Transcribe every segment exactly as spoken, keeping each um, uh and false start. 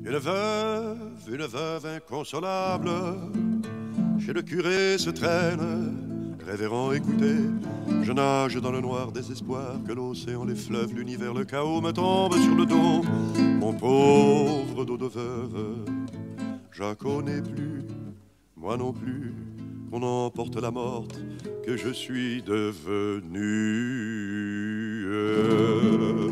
Une veuve, une veuve inconsolable, chez le curé se traîne, révérend, écoutez, je nage dans le noir désespoir, que l'océan, les fleuves, l'univers, le chaos me tombe sur le dos. Mon pauvre dos de veuve, j'en connais plus, moi non plus, qu'on emporte la morte que je suis devenu.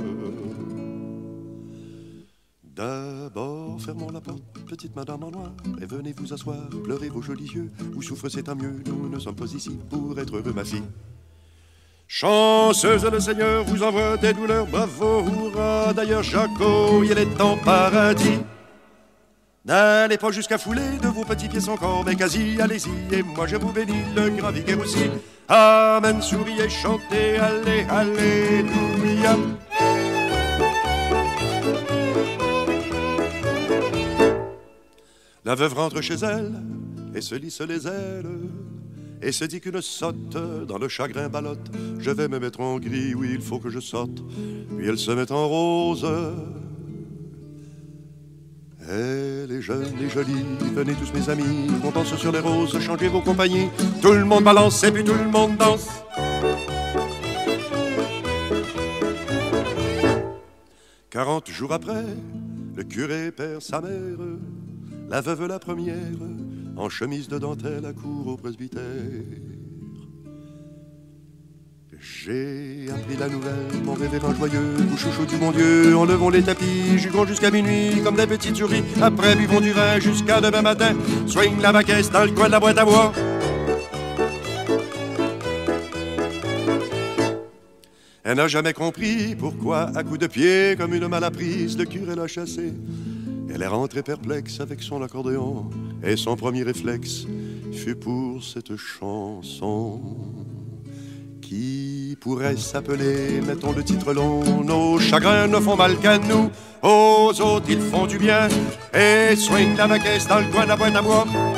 D'abord, fermons la porte, petite madame en noir, et venez vous asseoir, pleurez vos jolis yeux, où souffre c'est tant mieux, nous ne sommes pas ici pour être heureux, ma fille. Chanceuse, le Seigneur vous envoie des douleurs, bravo, hurrah, d'ailleurs Jaco, il est en paradis. N'allez pas jusqu'à fouler de vos petits pieds son corps, mais quasi, allez-y, et moi je vous bénis, le graviguer aussi. Amen, souriez, chantez, allez, alléluia. La veuve rentre chez elle et se lisse les ailes et se dit qu'une sotte dans le chagrin ballotte. Je vais me mettre en gris, oui, il faut que je sorte. Puis elle se met en rose. Elle est jeune et jolie, venez tous mes amis, on danse sur les roses, changez vos compagnies. Tout le monde balance et puis tout le monde danse. Quarante jours après, le curé perd sa mère. La veuve la première, en chemise de dentelle, accourt au presbytère. J'ai appris la nouvelle, mon révérend joyeux, vous chouchou du bon Dieu, enlevons les tapis, juguons jusqu'à minuit, comme des petites souris, après buvons du vin jusqu'à demain matin, swing la baquette dans le coin de la boîte à bois. Elle n'a jamais compris pourquoi, à coups de pied, comme une malapprise, le curé l'a chassée. Elle est rentrée perplexe avec son accordéon, et son premier réflexe fut pour cette chanson qui pourrait s'appeler, mettons le titre long, nos chagrins ne font mal qu'à nous, aux autres ils font du bien, et swing la baquette dans le coin de la boîte à bois.